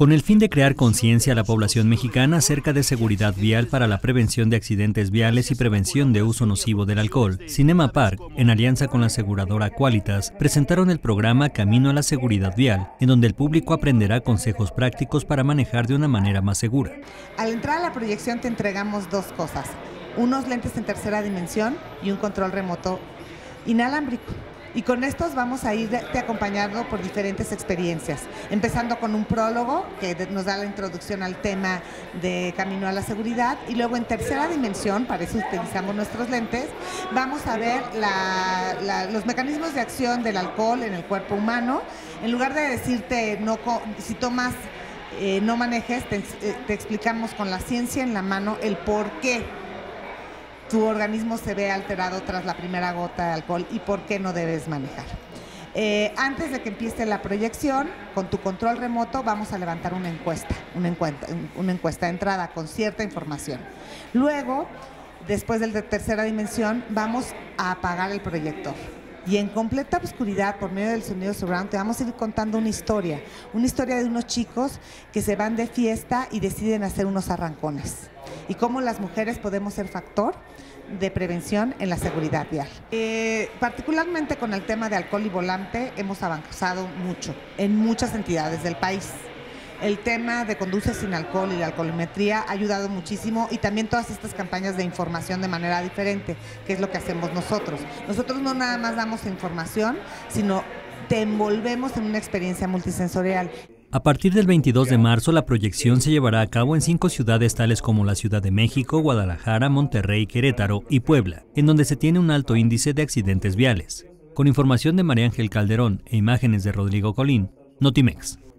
Con el fin de crear conciencia a la población mexicana acerca de seguridad vial para la prevención de accidentes viales y prevención de uso nocivo del alcohol, Cinema Park, en alianza con la aseguradora Qualitas, presentaron el programa Camino a la Seguridad Vial, en donde el público aprenderá consejos prácticos para manejar de una manera más segura. Al entrar a la proyección te entregamos dos cosas, unos lentes en tercera dimensión y un control remoto inalámbrico. Y con estos vamos a irte acompañando por diferentes experiencias, empezando con un prólogo que nos da la introducción al tema de Camino a la Seguridad, y luego en tercera dimensión, para eso utilizamos nuestros lentes, vamos a ver los mecanismos de acción del alcohol en el cuerpo humano. En lugar de decirte si tomas, no manejes, te explicamos con la ciencia en la mano el por qué tu organismo se ve alterado tras la primera gota de alcohol y por qué no debes manejar. Antes de que empiece la proyección, con tu control remoto vamos a levantar una encuesta de entrada con cierta información. Luego, después de tercera dimensión, vamos a apagar el proyector. Y en completa oscuridad, por medio del sonido surround, te vamos a ir contando una historia de unos chicos que se van de fiesta y deciden hacer unos arrancones. Y cómo las mujeres podemos ser factor de prevención en la seguridad vial. Particularmente con el tema de alcohol y volante hemos avanzado mucho en muchas entidades del país. El tema de conduce sin alcohol y la alcoholimetría ha ayudado muchísimo, y también todas estas campañas de información de manera diferente, que es lo que hacemos nosotros. Nosotros no nada más damos información, sino te envolvemos en una experiencia multisensorial. A partir del 22 de marzo, la proyección se llevará a cabo en 5 ciudades tales como la Ciudad de México, Guadalajara, Monterrey, Querétaro y Puebla, en donde se tiene un alto índice de accidentes viales. Con información de María Ángel Calderón e imágenes de Rodrigo Colín, Notimex.